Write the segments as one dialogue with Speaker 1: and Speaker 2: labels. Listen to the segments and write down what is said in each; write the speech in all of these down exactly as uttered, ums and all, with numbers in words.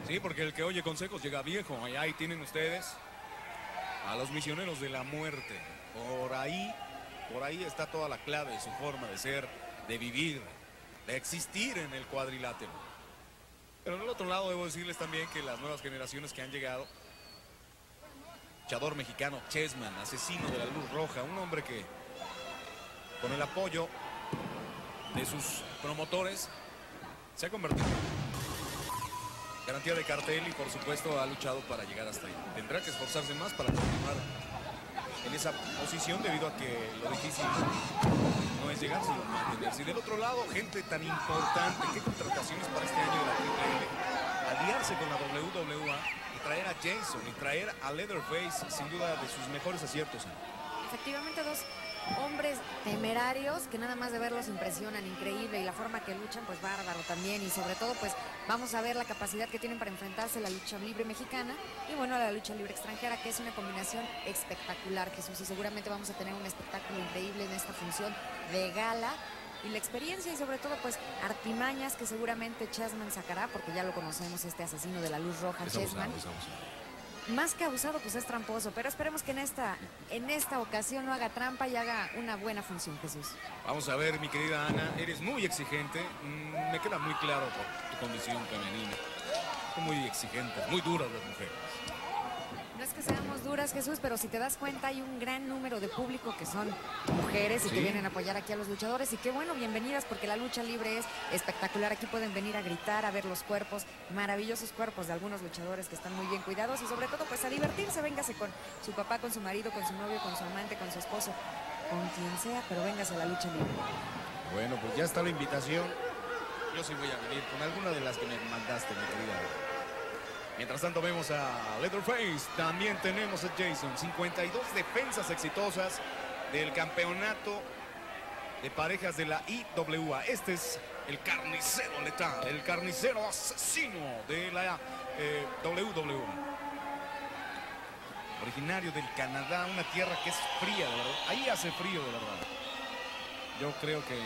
Speaker 1: Sí, porque el que oye consejos llega viejo. Y ahí tienen ustedes a los misioneros de la muerte. Por ahí, por ahí está toda la clave de su forma de ser, de vivir, de existir en el cuadrilátero. Pero en el otro lado debo decirles también que las nuevas generaciones que han llegado, luchador mexicano Chessman, asesino de la luz roja, un hombre que con el apoyo de sus promotores se ha convertido en garantía de cartel y por supuesto ha luchado para llegar hasta ahí. Tendrá que esforzarse más para continuar en esa posición debido a que lo difícil no es llegar sino mantenerse. Y del otro lado, gente tan importante, qué contrataciones para este año de la Triple L, aliarse con la W W A y traer a Jason y traer a Leatherface, sin duda de sus mejores aciertos.
Speaker 2: Efectivamente, dos hombres temerarios que nada más de verlos impresionan, increíble, y la forma que luchan, pues bárbaro también, y sobre todo pues vamos a ver la capacidad que tienen para enfrentarse a la lucha libre mexicana y bueno, a la lucha libre extranjera, que es una combinación espectacular, Jesús, y seguramente vamos a tener un espectáculo increíble en esta función de gala. Y la experiencia y sobre todo pues artimañas que seguramente Chessman sacará, porque ya lo conocemos, este asesino de la luz roja,
Speaker 1: Es
Speaker 2: Chessman.
Speaker 1: abusado, es abusado.
Speaker 2: Más que abusado, pues es tramposo, pero esperemos que en esta, en esta ocasión no haga trampa y haga una buena función, Jesús.
Speaker 1: Vamos a ver, mi querida Ana, eres muy exigente, mm, me queda muy claro por tu condición femenina. Son muy exigentes, muy duras las mujeres.
Speaker 2: No es que seamos duras, Jesús, pero si te das cuenta hay un gran número de público que son mujeres y
Speaker 1: ¿Sí?
Speaker 2: que vienen a apoyar aquí a los luchadores. Y qué bueno, bienvenidas, porque la lucha libre es espectacular. Aquí pueden venir a gritar, a ver los cuerpos, maravillosos cuerpos de algunos luchadores que están muy bien cuidados. Y sobre todo, pues a divertirse, véngase con su papá, con su marido, con su novio, con su amante, con su esposo, con quien sea, pero véngase a la lucha libre.
Speaker 1: Bueno, pues ya está la invitación. Yo sí voy a venir con alguna de las que me mandaste, mi querida. Mientras tanto vemos a Leatherface, también tenemos a Jason, cincuenta y dos defensas exitosas del campeonato de parejas de la I W A. Este es el carnicero letal, el carnicero asesino de la eh, W W A. Originario del Canadá, una tierra que es fría, de verdad. Ahí hace frío, de verdad. Yo creo que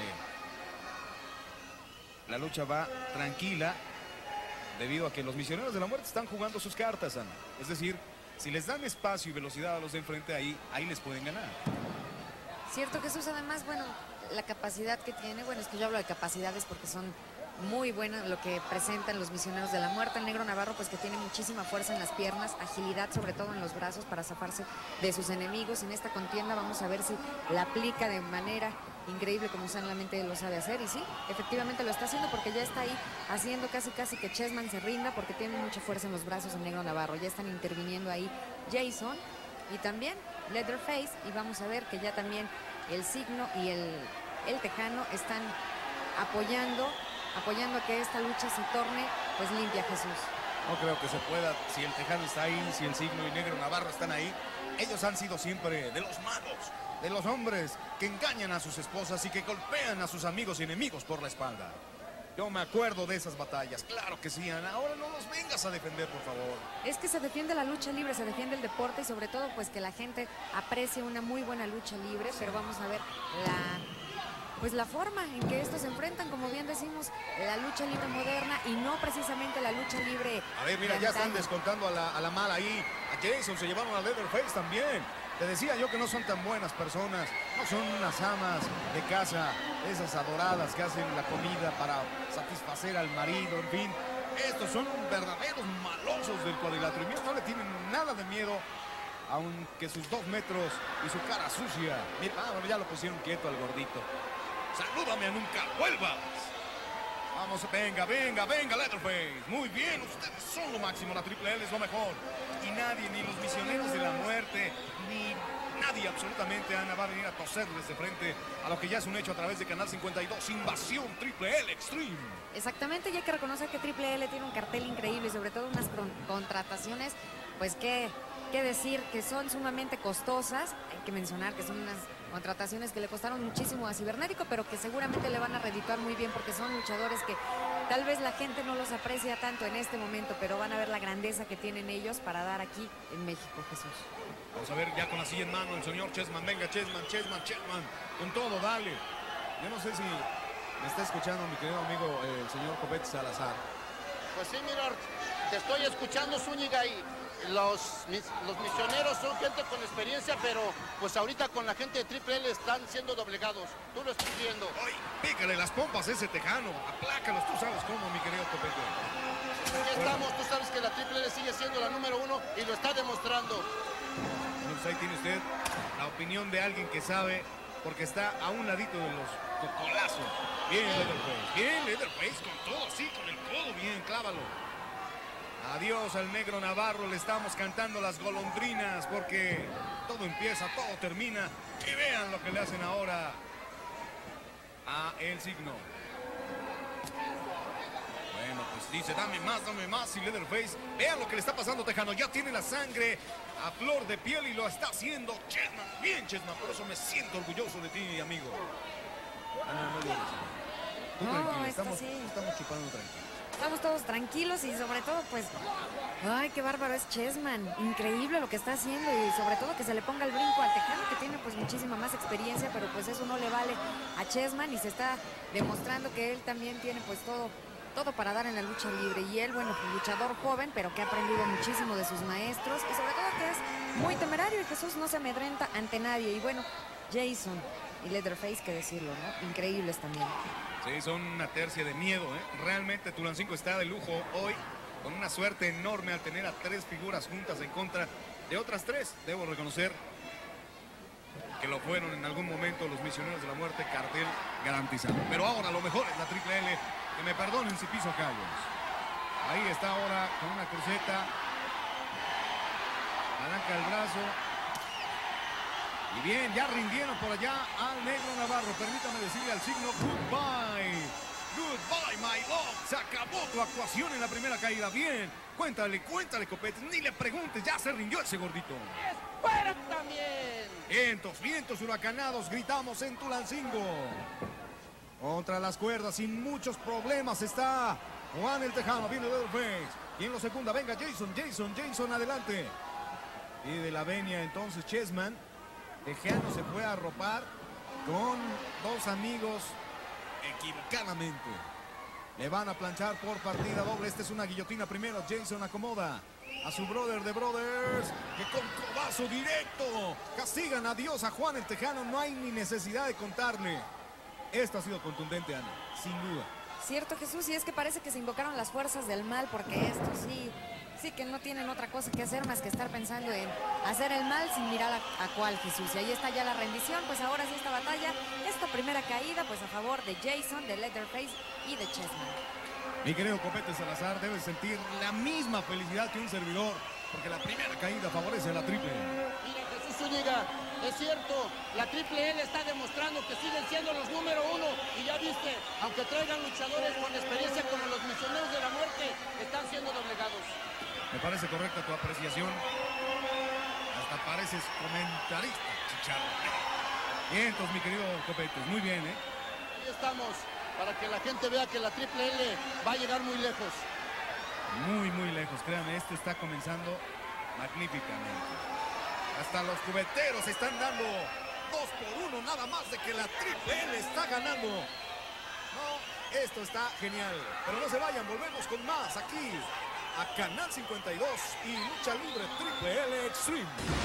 Speaker 1: la lucha va tranquila, debido a que los misioneros de la muerte están jugando sus cartas, Ana. Es decir, si les dan espacio y velocidad a los de enfrente, ahí, ahí les pueden ganar.
Speaker 2: Cierto, Jesús, además, bueno, la capacidad que tiene, bueno, es que yo hablo de capacidades porque son muy buenas lo que presentan los misioneros de la muerte. El Negro Navarro, pues que tiene muchísima fuerza en las piernas, agilidad sobre todo en los brazos para zafarse de sus enemigos. En esta contienda vamos a ver si la aplica de manera increíble como solamente lo sabe hacer. Y sí, efectivamente lo está haciendo porque ya está ahí haciendo casi casi que Chessman se rinda porque tiene mucha fuerza en los brazos el Negro Navarro. Ya están interviniendo ahí Jason y también Leatherface, y vamos a ver que ya también el Signo y el, el Tejano están apoyando apoyando a que esta lucha se torne pues limpia, Jesús.
Speaker 1: No creo que se pueda, si el Tejano está ahí, si el Signo y Negro Navarro están ahí. Ellos han sido siempre de los malos, de los hombres que engañan a sus esposas y que golpean a sus amigos y enemigos por la espalda. Yo me acuerdo de esas batallas, claro que sí, Ana. Ahora no los vengas a defender, por favor.
Speaker 2: Es que se defiende la lucha libre, se defiende el deporte y sobre todo pues que la gente aprecie una muy buena lucha libre, pero vamos a ver la... pues la forma en que estos se enfrentan, como bien decimos, la lucha libre moderna y no precisamente la lucha libre.
Speaker 1: A ver, mira, ya están descontando a la, a la mala ahí. A Jason se llevaron a Leatherface también. Te decía yo que no son tan buenas personas, no son unas amas de casa, esas adoradas que hacen la comida para satisfacer al marido, en fin. Estos son verdaderos malosos del cuadrilátero. Y mira, no le tienen nada de miedo, aunque sus dos metros y su cara sucia. Mira, ah, bueno, ya lo pusieron quieto al gordito. Salúdame a nunca vuelvas. Vamos, venga, venga, venga, Leatherface. Muy bien, ustedes son lo máximo, la Triple L es lo mejor. Y nadie, ni los misioneros de la muerte, ni nadie absolutamente, Ana, va a venir a toserles de frente a lo que ya es un hecho a través de Canal cincuenta y dos, Invasión Triple L Extreme.
Speaker 2: Exactamente, y hay que reconocer que Triple L tiene un cartel increíble y sobre todo unas contrataciones, pues que... que decir que son sumamente costosas. Hay que mencionar que son unas contrataciones que le costaron muchísimo a Cibernético, pero que seguramente le van a redituar muy bien porque son luchadores que tal vez la gente no los aprecia tanto en este momento, pero van a ver la grandeza que tienen ellos para dar aquí en México, Jesús.
Speaker 1: Vamos a ver ya con la silla en mano el señor Chessman. Venga, Chessman, Chessman, Chessman. Con todo, dale. Yo no sé si me está escuchando mi querido amigo eh, el señor Copete Salazar.
Speaker 3: Pues sí, mira, te estoy escuchando, Zúñiga, y los, mis, los misioneros son gente con experiencia, pero pues ahorita con la gente de Triple L están siendo doblegados. Tú lo estás viendo.
Speaker 1: ¡Ay! Pícale las pompas a ese tejano. Aplácalos, tú sabes cómo, mi querido Copete.
Speaker 3: Aquí estamos, tú sabes que la Triple L sigue siendo la número uno y lo está demostrando.
Speaker 1: Entonces ahí tiene usted la opinión de alguien que sabe, porque está a un ladito de los cocolazos. Bien, Leatherface. Bien, Leatherface con todo, sí, con el codo. Bien, clávalo. Adiós al negro Navarro, le estamos cantando las golondrinas porque todo empieza, todo termina. Y vean lo que le hacen ahora a El Signo. Bueno, pues dice, dame más, dame más. Y Leatherface, vean lo que le está pasando, Tejano. Ya tiene la sangre a flor de piel y lo está haciendo Chessman. Bien, Chessman, por eso me siento orgulloso de ti, amigo. Ah, no, no, no, no,
Speaker 2: No,
Speaker 1: tranquilo,
Speaker 2: esto
Speaker 1: estamos,
Speaker 2: sí.
Speaker 1: estamos chupando tranquilo.
Speaker 2: Estamos todos tranquilos y sobre todo, pues, ay, qué bárbaro es Chessman. Increíble lo que está haciendo y sobre todo que se le ponga el brinco al tejano, que tiene pues muchísima más experiencia, pero pues eso no le vale a Chessman y se está demostrando que él también tiene pues todo, todo para dar en la lucha libre. Y él, bueno, pues, luchador joven, pero que ha aprendido muchísimo de sus maestros y sobre todo que es muy temerario y Jesús no se amedrenta ante nadie. Y bueno, Jason y Leatherface, que decirlo, ¿no? Increíbles también.
Speaker 1: Sí, son una tercia de miedo, ¿eh? Realmente Tulancingo está de lujo hoy, con una suerte enorme al tener a tres figuras juntas en contra de otras tres. Debo reconocer que lo fueron en algún momento los misioneros de la muerte, cartel garantizado. Pero ahora lo mejor es la Triple L, que me perdonen si piso callos. Ahí está ahora con una cruceta, arranca el brazo. Y bien, ya rindieron por allá al negro Navarro. Permítame decirle al Signo goodbye. Goodbye, my love. Se acabó tu actuación en la primera caída. Bien, cuéntale, cuéntale, Copete. Ni le preguntes, ya se rindió ese gordito.
Speaker 3: ¡Espera también!
Speaker 1: Vientos, vientos huracanados, gritamos en Tulancingo. Contra las cuerdas, sin muchos problemas está Juan el Tejano. Viene Leatherface. Y en lo segunda, venga Jason, Jason, Jason, adelante. Y de la venia entonces Chessman. Tejano se fue a arropar con dos amigos equivocadamente. Le van a planchar por partida doble. Esta es una guillotina primero. Jason acomoda a su brother de brothers, que con codazo directo castigan a Dios a Juan el Tejano. No hay ni necesidad de contarle. Esto ha sido contundente, Ana, sin duda.
Speaker 2: Cierto, Jesús, y es que parece que se invocaron las fuerzas del mal, porque esto sí, sí que no tienen otra cosa que hacer más que estar pensando en hacer el mal sin mirar a, a cuál, Jesús. Y ahí está ya la rendición, pues ahora sí esta batalla, esta primera caída, pues a favor de Jason, de Leatherface y de Chessman.
Speaker 1: Mi querido Copete Salazar, debe sentir la misma felicidad que un servidor, porque la primera caída favorece a la Triple.
Speaker 3: Mira, Jesús Zúñiga, es cierto, la Triple L está demostrando que siguen siendo los número uno. Y ya viste, aunque traigan luchadores con experiencia como los misioneros de la muerte, están siendo doblegados.
Speaker 1: Me parece correcta tu apreciación. Hasta pareces comentarista, chicharro. Bien, entonces, mi querido Copete, muy bien, ¿eh?
Speaker 3: Ahí estamos, para que la gente vea que la Triple L va a llegar muy lejos.
Speaker 1: Muy, muy lejos, créanme, esto está comenzando magníficamente. Hasta los cubeteros están dando dos por uno, nada más de que la Triple L está ganando. No, esto está genial. Pero no se vayan, volvemos con más aquí a Canal cincuenta y dos y Lucha Libre Triple L Extreme.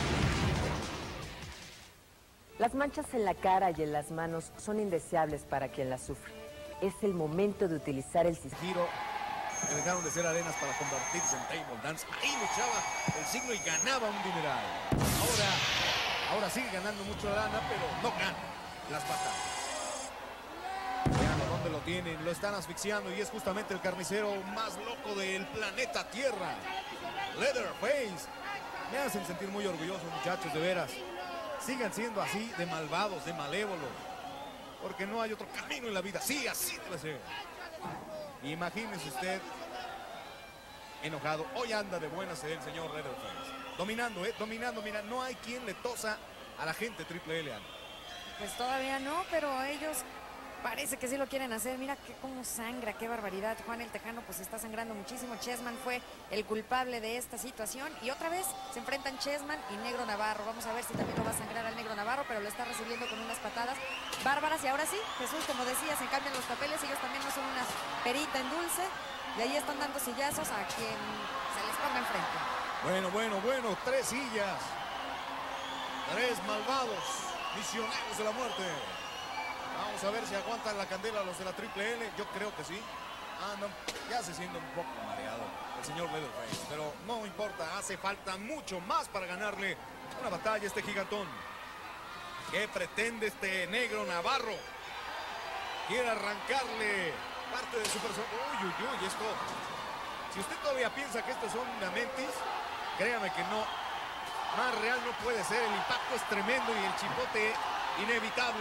Speaker 4: Las manchas en la cara y en las manos son indeseables para quien las sufre. Es el momento de utilizar el sistema.
Speaker 1: Giro, que dejaron de ser arenas para convertirse en table dance. Ahí luchaba el Signo y ganaba un dineral. Ahora, ahora sigue ganando mucho lana, pero no gana las batallas. Vean dónde lo tienen, lo están asfixiando y es justamente el carnicero más loco del planeta Tierra. Leatherface. Me hacen sentir muy orgulloso, muchachos, de veras. Sigan siendo así de malvados, de malévolos. Porque no hay otro camino en la vida. Sí, así debe ser. Imagínese usted enojado. Hoy anda de buenas el señor Leatherface. Dominando, ¿eh? Dominando. Mira, no hay quien le tosa a la gente Triple L.
Speaker 2: Pues todavía no, pero ellos parece que sí lo quieren hacer. Mira que cómo sangra, qué barbaridad. Juan el Tejano pues está sangrando muchísimo. Chessman fue el culpable de esta situación. Y otra vez se enfrentan Chessman y Negro Navarro. Vamos a ver si también lo va a sangrar al Negro Navarro, pero lo está recibiendo con unas patadas bárbaras. Y ahora sí, Jesús, como decías, se cambian los papeles. Ellos también no son una perita en dulce. y ahí están dando sillazos a quien se les ponga enfrente.
Speaker 1: Bueno, bueno, bueno, tres sillas. Tres malvados misioneros de la muerte. Vamos a ver si aguantan la candela los de la Triple L. Yo creo que sí. Andan, ya se siente un poco mareado el señor Leatherface, pero no importa, hace falta mucho más para ganarle una batalla a este gigantón. ¿Qué pretende este negro Navarro? Quiere arrancarle parte de su persona. Uy, uy, uy, esto. Si usted todavía piensa que estos son Mentis, créame que no. Más real no puede ser. El impacto es tremendo y el chipote inevitable.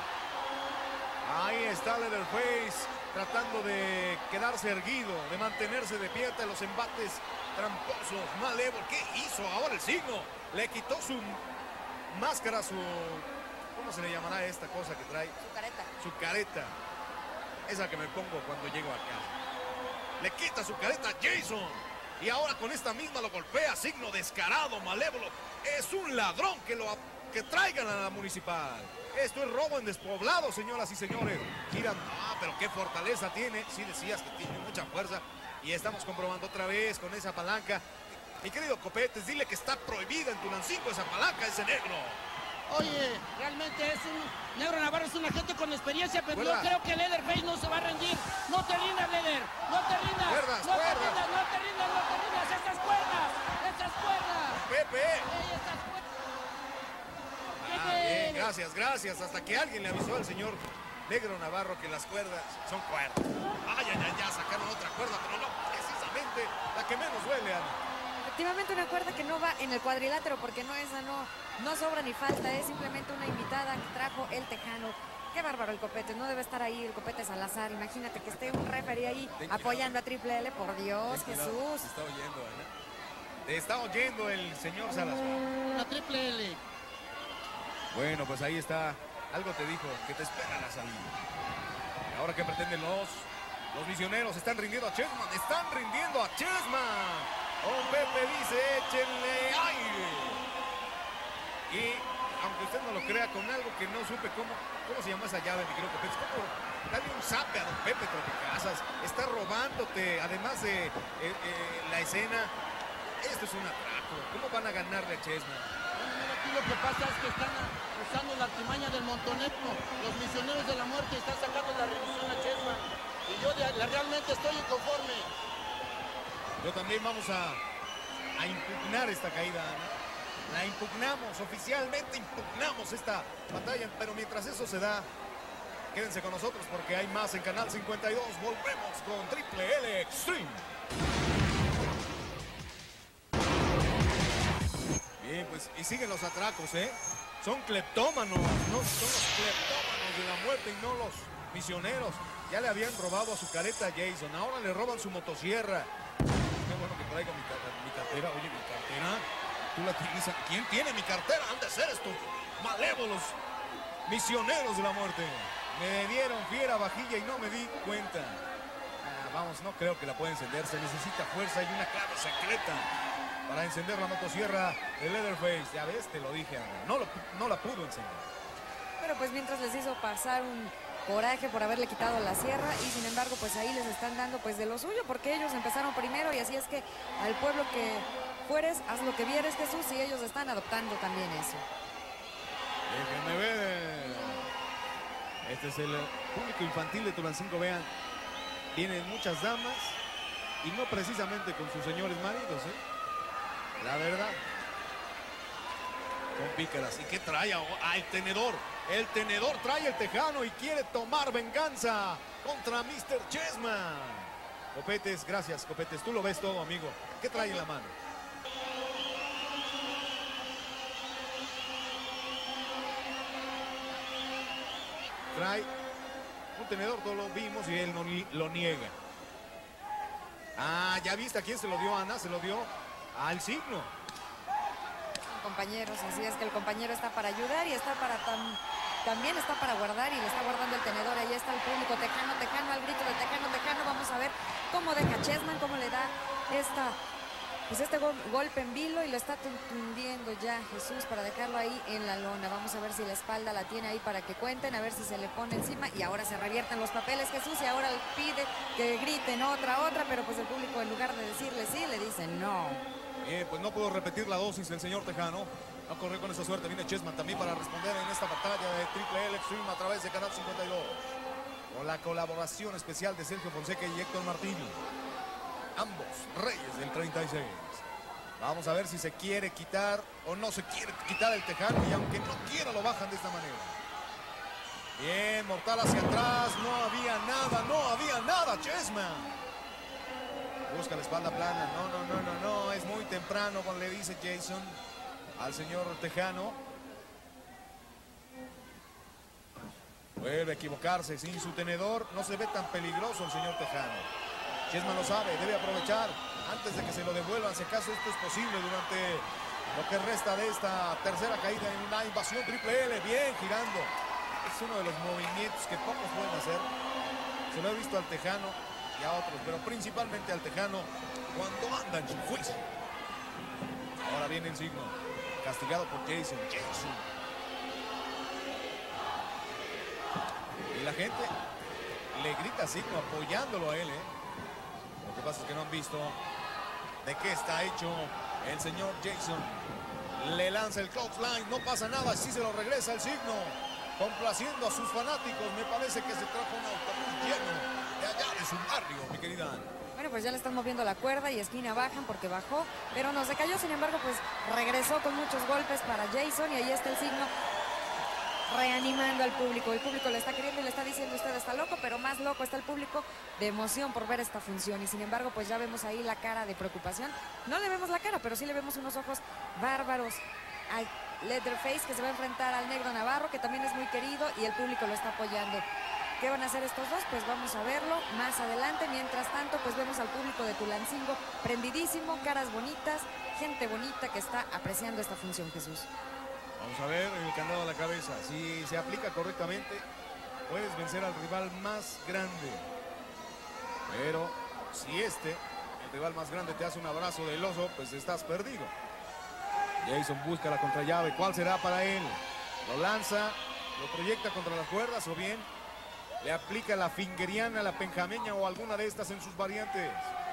Speaker 1: Ahí está Leatherface tratando de quedarse erguido, de mantenerse de pie ante los embates tramposos. Malévolo, ¿qué hizo ahora el signo? Le quitó su máscara, su... ¿Cómo se le llamará esta cosa que trae?
Speaker 2: Su careta.
Speaker 1: Su careta. Esa que me pongo cuando llego acá. Le quita su careta a Jason. Y ahora con esta misma lo golpea. Signo descarado, Malévolo. Es un ladrón que lo que traigan a la municipal. Esto es robo en despoblado, señoras y señores. Giran. Ah, pero qué fortaleza tiene. Sí decías que tiene mucha fuerza. Y estamos comprobando otra vez con esa palanca. Mi querido Copetes, dile que está prohibida en Tulancingo esa palanca, ese negro.
Speaker 3: Oye, realmente es un... Negro Navarro es un agente con experiencia, pero
Speaker 1: ¿Cuerdas?
Speaker 3: yo creo que Leatherface no se va a rendir. No te rindas, Leather. No te rindas.
Speaker 1: ¿Cuerdas?
Speaker 3: No te
Speaker 1: ¿Cuerdas?
Speaker 3: rindas, no te rindas, no te rindas. Estas cuerdas. Estas cuerdas.
Speaker 1: Pepe.
Speaker 3: Ey, estas cuerdas.
Speaker 1: Ah, bien, gracias, gracias. Hasta que alguien le avisó al señor Negro Navarro que las cuerdas son cuerdas. Ay, ay, ay, ya sacaron otra cuerda, pero no precisamente la que menos duele, Ana.
Speaker 2: Efectivamente una cuerda que no va en el cuadrilátero porque no esa no, no sobra ni falta, es simplemente una invitada que trajo el Tejano. Qué bárbaro el Copete, no debe estar ahí el Copete Salazar. Imagínate que esté un referee ahí
Speaker 1: Ten
Speaker 2: apoyando a Triple L, por Dios,
Speaker 1: Ten cuidado,
Speaker 2: Jesús.
Speaker 1: Te está oyendo, Ana. Te está oyendo el señor Salazar.
Speaker 3: La Triple L.
Speaker 1: Bueno, pues ahí está. Algo te dijo, que te espera la salida. Ahora que pretenden los, los misioneros, están rindiendo a Chessman, están rindiendo a Chessman. Oh, Pepe dice, échenle aire. Y aunque usted no lo crea, con algo que no supe cómo, cómo se llama esa llave, mi querido Pepe, es como darle un zape a don Pepe Tropicazas. Está robándote, además de eh, eh, la escena. Esto es un atraco. ¿Cómo van a ganarle a Chessman?
Speaker 3: Aquí lo que pasa es que están usando la artimaña del montoneto. Los misioneros de la muerte están sacando la revisión a Chessman. Y yo de, la, realmente estoy inconforme.
Speaker 1: Yo también vamos a, a impugnar esta caída, Ana. La impugnamos, oficialmente impugnamos esta batalla, pero mientras eso se da, quédense con nosotros porque hay más en Canal cincuenta y dos. Volvemos con Triple L Extreme. Bien, pues, y siguen los atracos, ¿eh? Son cleptómanos, no son los cleptómanos de la muerte y no los misioneros. Ya le habían robado a su careta a Jason, ahora le roban su motosierra. Qué bueno que traiga mi, mi cartera. Oye, mi cartera, tú la tienes. ¿Quién tiene mi cartera? Han de ser estos malévolos misioneros de la muerte. Me dieron fiera vajilla y no me di cuenta. Ah, vamos, no creo que la pueda encender. Se necesita fuerza y una clave secreta para encender la motosierra de Leatherface. Ya ves, te lo dije, Ana. No, lo, no la pudo encender.
Speaker 2: Pero pues mientras les hizo pasar un coraje por haberle quitado la sierra y sin embargo pues ahí les están dando pues de lo suyo porque ellos empezaron primero y así es que al pueblo que fueres, haz lo que vieres, Jesús, y ellos están adoptando también eso.
Speaker 1: Déjenme ver. Este es el público infantil de Tulancingo, vean. Vienen muchas damas y no precisamente con sus señores maridos, ¿eh? La verdad. Son pícaras. ¿Y qué trae? Ah, el tenedor. El tenedor trae el Tejano y quiere tomar venganza contra mister Chessman. Copetes, gracias, Copetes. Tú lo ves todo, amigo. ¿Qué trae en la mano? Trae un tenedor, todos lo vimos y él no lo niega. Ah, ya viste a quién se lo dio, Ana. Se lo dio al signo.
Speaker 2: Compañeros, así es que el compañero está para ayudar y está para tam, también está para guardar y le está guardando el tenedor. Ahí está el público, Tejano, Tejano, al grito de Tejano, Tejano. Vamos a ver cómo deja Chessman, cómo le da esta pues este gol, golpe en vilo y lo está tundiendo ya Jesús para dejarlo ahí en la lona. Vamos a ver si la espalda la tiene ahí para que cuenten, a ver si se le pone encima y ahora se revierten los papeles Jesús y ahora pide que griten otra, otra, pero pues el público en lugar de decirle sí, le dice no.
Speaker 1: Bien, pues no puedo repetir la dosis del señor Tejano. No corre con esa suerte. Viene Chessman también para responder en esta batalla de Triple L Extreme a través de Canal cincuenta y dos. Con la colaboración especial de Sergio Fonseca y Héctor Martini. Ambos reyes del treinta y seis. Vamos a ver si se quiere quitar o no se quiere quitar el Tejano. Y aunque no quiera, lo bajan de esta manera. Bien, mortal hacia atrás. No había nada, no había nada. Chessman busca la espalda plana. No, no, no, no, no. Es muy temprano cuando le dice Jason al señor Tejano. Vuelve a equivocarse sin su tenedor. No se ve tan peligroso el señor Tejano. Chessman lo sabe, debe aprovechar antes de que se lo devuelvan. Si acaso esto es posible durante lo que resta de esta tercera caída en una invasión Triple L. Bien, girando. Es uno de los movimientos que pocos pueden hacer. Se lo he visto al Tejano y a otros, pero principalmente al Tejano cuando anda en su juicio. Ahora viene el signo, castigado por Jason. Jason. Y la gente le grita signo apoyándolo a él, ¿eh? Lo que pasa es que no han visto de qué está hecho el señor Jason. Le lanza el clothesline, no pasa nada, sí se lo regresa el signo. Complaciendo a sus fanáticos, me parece que se trajo un autobús lleno de allá de su barrio, mi querida Ana.
Speaker 2: Bueno, pues ya le están moviendo la cuerda y esquina bajan porque bajó, pero no se cayó, sin embargo, pues regresó con muchos golpes para Jason y ahí está el signo reanimando al público. El público le está queriendo y le está diciendo usted está loco, pero más loco está el público de emoción por ver esta función y sin embargo, pues ya vemos ahí la cara de preocupación. No le vemos la cara, pero sí le vemos unos ojos bárbaros al Leatherface que se va a enfrentar al Negro Navarro, que también es muy querido y el público lo está apoyando. ¿Qué van a hacer estos dos? Pues vamos a verlo más adelante. Mientras tanto, pues vemos al público de Tulancingo prendidísimo, caras bonitas, gente bonita que está apreciando esta función, Jesús.
Speaker 1: Vamos a ver el candado a la cabeza. Si se aplica correctamente, puedes vencer al rival más grande. Pero si este, el rival más grande, te hace un abrazo del oso, pues estás perdido. Jason busca la contrallave. ¿Cuál será para él? Lo lanza, lo proyecta contra las cuerdas o bien le aplica la fingeriana, la penjameña o alguna de estas en sus variantes.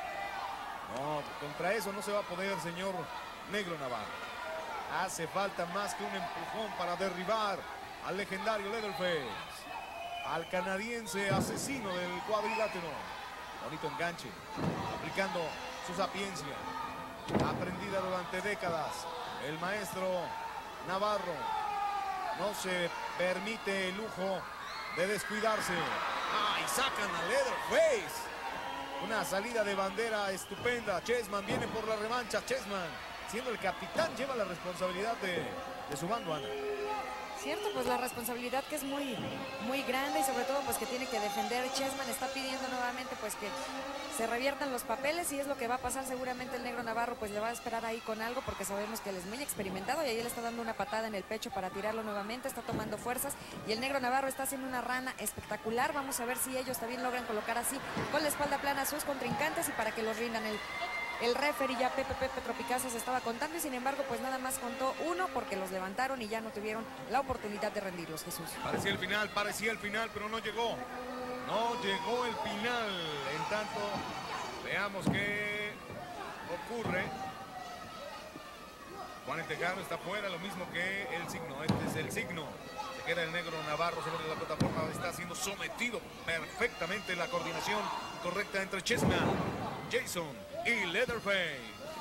Speaker 1: No, contra eso no se va a poder, señor Negro Navarro. Hace falta más que un empujón para derribar al legendario Leatherface, al canadiense asesino del cuadrilátero. Bonito enganche, aplicando su sapiencia, aprendida durante décadas. El maestro Navarro no se permite el lujo de descuidarse. ¡Ay! Sacan a Leatherface. Una salida de bandera estupenda. Chessman viene por la revancha. Chessman, siendo el capitán, lleva la responsabilidad de, de su bando, Ana.
Speaker 2: Cierto, pues la responsabilidad que es muy, muy grande y sobre todo pues que tiene que defender. Chessman está pidiendo nuevamente pues que se reviertan los papeles y es lo que va a pasar. Seguramente el Negro Navarro pues le va a esperar ahí con algo porque sabemos que él es muy experimentado y ahí le está dando una patada en el pecho para tirarlo nuevamente, está tomando fuerzas y el Negro Navarro está haciendo una rana espectacular. Vamos a ver si ellos también logran colocar así con la espalda plana a sus contrincantes y para que los rindan. El El referee ya Pepe Pepe Tropicasa se estaba contando y sin embargo pues nada más contó uno porque los levantaron y ya no tuvieron la oportunidad de rendirlos, Jesús.
Speaker 1: Parecía el final, parecía el final, pero no llegó. No llegó el final. En tanto, veamos qué ocurre. Juan el Tejano está fuera, lo mismo que el signo. Este es el signo. Se queda el Negro Navarro sobre la plataforma. Está siendo sometido perfectamente. La coordinación correcta entre Chessman, Jason y Leatherface.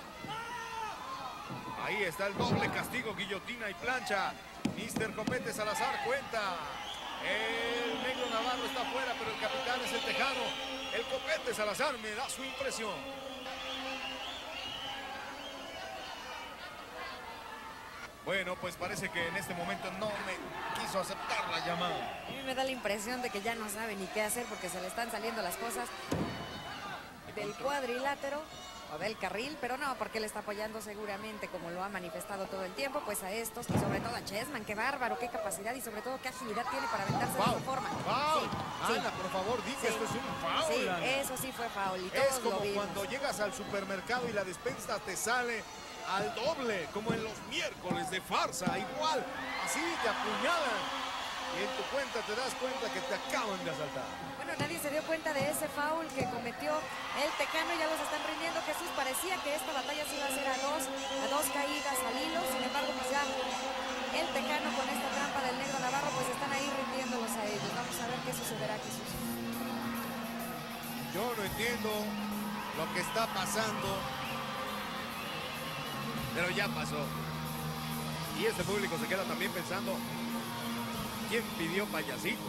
Speaker 1: Ahí está el doble castigo, guillotina y plancha. mister Copete Salazar cuenta. El Negro Navarro está afuera, pero el capitán es el Tejano. El Copete Salazar me da su impresión. Bueno, pues parece que en este momento no me quiso aceptar la llamada.
Speaker 2: A mí me da la impresión de que ya no sabe ni qué hacer porque se le están saliendo las cosas del cuadrilátero. o del carril, pero no, porque él está apoyando seguramente, como lo ha manifestado todo el tiempo, pues a estos y sobre todo a Chessman. Qué bárbaro, qué capacidad y sobre todo qué agilidad tiene para aventarse de esa forma.
Speaker 1: ¡Foul!
Speaker 2: Sí,
Speaker 1: Ana,
Speaker 2: sí.
Speaker 1: por favor, di que
Speaker 2: Sí.
Speaker 1: esto es un foul.
Speaker 2: Sí,
Speaker 1: Ana.
Speaker 2: eso sí fue foul y todos
Speaker 1: Es como
Speaker 2: lo vimos.
Speaker 1: cuando llegas al supermercado y la despensa te sale al doble, como en los miércoles de farsa, igual, así te apuñalan. Y en tu cuenta te das cuenta que te acaban de asaltar.
Speaker 2: Bueno, nadie se dio cuenta de ese foul que cometió el Tecano, ya los están rindiendo. Jesús, parecía que esta batalla se iba a hacer a dos, a dos caídas al hilo, sin embargo, pues ya el Tecano con esta trampa del Negro Navarro, pues están ahí rindiéndolos a ellos. Vamos a ver qué sucederá, Jesús.
Speaker 1: Yo no entiendo lo que está pasando, pero ya pasó. Y este público se queda también pensando, ¿quién pidió payasito?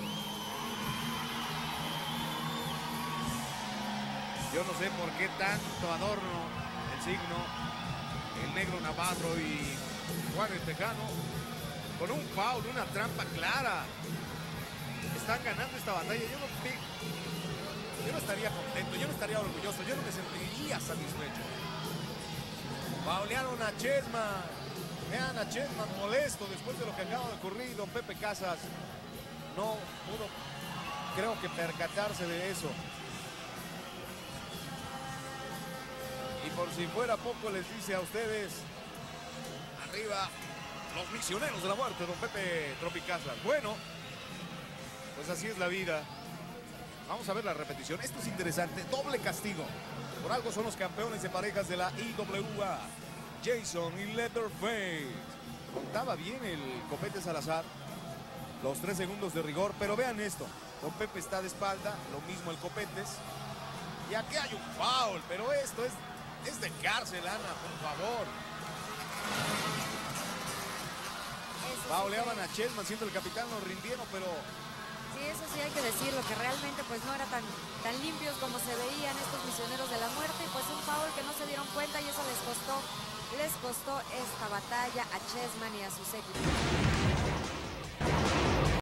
Speaker 1: Yo no sé por qué tanto adorno, el signo, el Negro Navarro y Juárez Tejano, con un foul, una trampa clara. Están ganando esta batalla. Yo no, yo no estaría contento, yo no estaría orgulloso, yo no me sentiría satisfecho. Faulearon a Chessman. Vean a Chessman molesto después de lo que acaba de ocurrir. Don Pepe Casas no pudo, creo que, percatarse de eso. Y por si fuera poco, les dice a ustedes, arriba los misioneros de la muerte, don Pepe Tropicasas. Bueno, pues así es la vida. Vamos a ver la repetición. Esto es interesante. Doble castigo. Por algo son los campeones de parejas de la I W A. Jason y Leatherface. Contaba bien el Copete Salazar los tres segundos de rigor, pero vean esto. Don Pepe está de espalda, lo mismo el Copetes. Y aquí hay un foul, pero esto es, es de cárcel, Ana, por favor. Fauleaban a Chessman siendo el capitán, lo rindieron, pero...
Speaker 2: Sí, eso sí hay que decirlo, que realmente pues no era tan, tan limpios como se veían estos misioneros de la muerte. Pues un foul que no se dieron cuenta y eso les costó, les costó esta batalla a Chessman y a sus equipos.